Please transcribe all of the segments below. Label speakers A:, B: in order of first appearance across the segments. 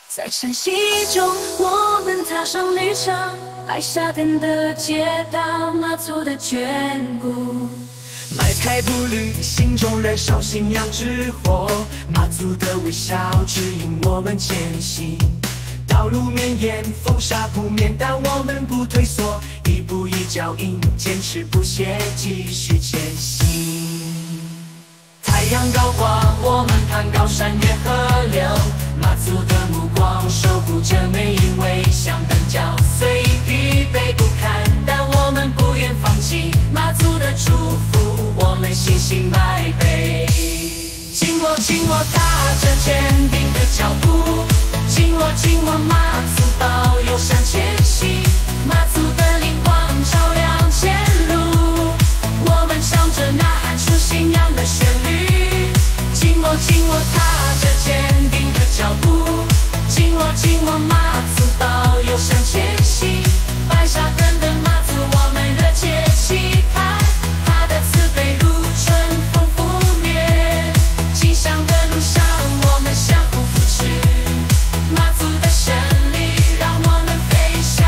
A: 在晨曦中，我们踏上旅程，爱夏天的街道，妈祖的眷顾。
B: 迈开步履，心中燃烧信仰之火，妈祖的微笑指引我们前行。道路绵延，风沙扑面，但我们不退缩，一步一脚印，坚持不懈，继续前行。太阳高挂，我们攀高山越河流，妈祖的目光守护着每一位向灯角，虽疲惫不堪，但我们不愿放弃。妈祖的祝福，我们信心迈背。紧握踏着坚定的脚步，紧握妈祖保佑向前行。妈祖的灵光照亮前路，我们唱着呐喊出信仰的旋律。紧握踏着坚定的脚步，紧握妈祖保佑向前行。白沙根的妈祖，我们热切期盼，她的慈悲如春风拂面，吉祥的路上我们相互扶持，妈祖的神力让我们飞翔。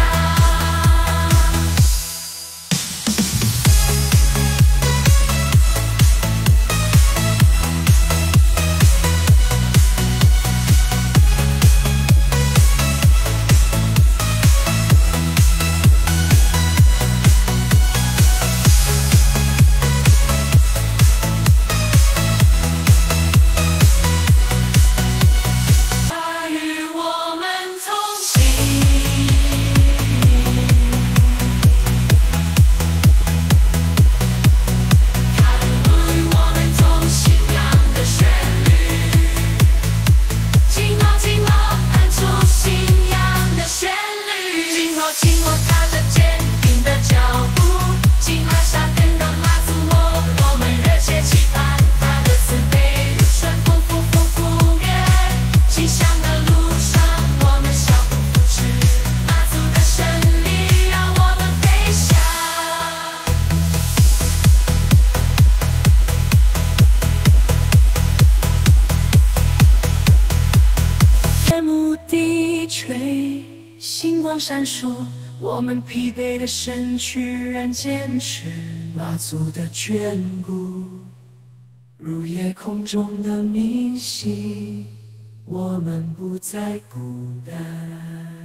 B: 星光闪烁，我们疲惫的身躯仍坚持妈祖的眷顾，如夜空中的明星，我们不再孤单。